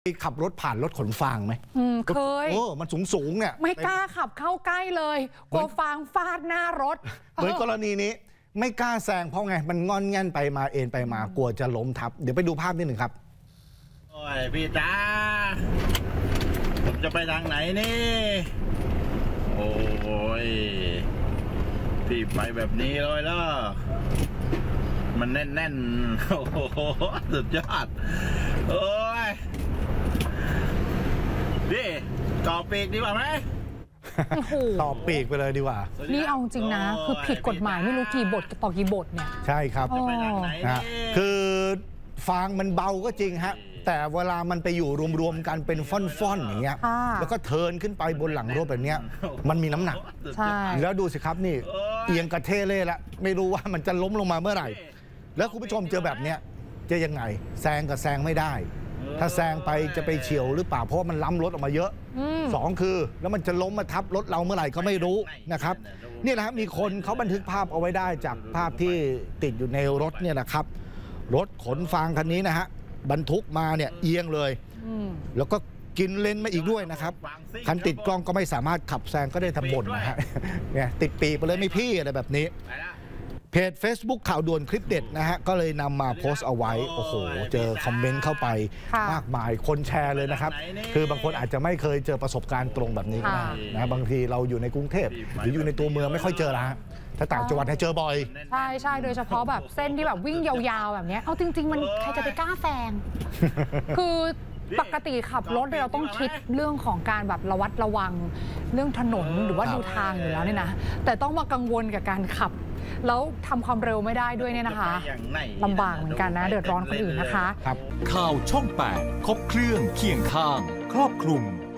ขับรถผ่านรถขนฟางไหมเคยมันสูงเนี่ยไม่กล้าขับเข้าใกล้เลยกลัวฟางฟาดหน้ารถเหมือนกรณีนี้ไม่กล้าแซงเพราะไงมันงอนแง่นไปมาเอ็นไปมากลัวจะล้มทับเดี๋ยวไปดูภาพนิดหนึ่งครับโอ้ยพี่จ้าผมจะไปทางไหนนี่โอ้ยพี่ไปแบบนี้เลยล่ะมันแน่นๆโอ้โหสุดยอดโอ้ยนี่ต่อปีกดีกว่าไหมต่อปีกไปเลยดีกว่านี่เอาจริงนะคือผิดกฎหมายไม่รู้กี่บทต่อกี่บทเนี่ยใช่ครับคือฟางมันเบาก็จริงฮะแต่เวลามันไปอยู่รวมๆกันเป็นฟ่อนๆอย่างเงี้ยแล้วก็เทินขึ้นไปบนหลังรถแบบเนี้ยมันมีน้ำหนักใช่แล้วดูสิครับนี่เอียงกระเทเล่ละไม่รู้ว่ามันจะล้มลงมาเมื่อไหร่แล้วคุณผู้ชมเจอแบบเนี้ยจะยังไงแซงกับแซงไม่ได้ถ้าแซงไปจะไปเฉียวหรือเปล่าเพราะมันล้ำรถออกมาเยอะ2คือแล้วมันจะล้มมาทับรถเราเมื่อไหร่ก็ไม่รู้นะครับนี่แหละครับมีคนเขาบันทึกภาพเอาไว้ได้จากภาพที่ติดอยู่ในรถเนี่ยนะครับรถขนฟางคันนี้นะฮะบรรทุกมาเนี่ยเอียงเลยแล้วก็กินเลนมาอีกด้วยนะครับคันติดกล้องก็ไม่สามารถขับแซงก็ได้ทำบ่นนะฮะเนี่ยติดปีไปเลยไม่พี่อะไรแบบนี้เพจ Facebook ข่าวด่วนคลิปเด็ดนะฮะก็เลยนำมาโพสต์เอาไว้โอ้โหเจอคอมเมนต์เข้าไปมากมายคนแชร์เลยนะครับคือบางคนอาจจะไม่เคยเจอประสบการณ์ตรงแบบนี้นะบางทีเราอยู่ในกรุงเทพหรืออยู่ในตัวเมืองไม่ค่อยเจอละถ้าต่างจังหวัดให้เจอบ่อยใช่โดยเฉพาะแบบเส้นที่แบบวิ่งยาวๆแบบนี้เอาจริงๆมันใครจะไปกล้าแซงคือปกติขับรถเราต้องคิดเรื่องของการแบบระวัดระวังเรื่องถนนหรือว่าดูทางอยู่แล้วเนี่ยนะแต่ต้องมากังวลกับการขับแล้วทำความเร็วไม่ได้ด้วยเนี่ยนะคะลำบากเหมือนกันนะเดือดร้อนคนอื่นนะคะข่าวช่อง 8 ครบเครื่องเคียงข้างครอบคลุม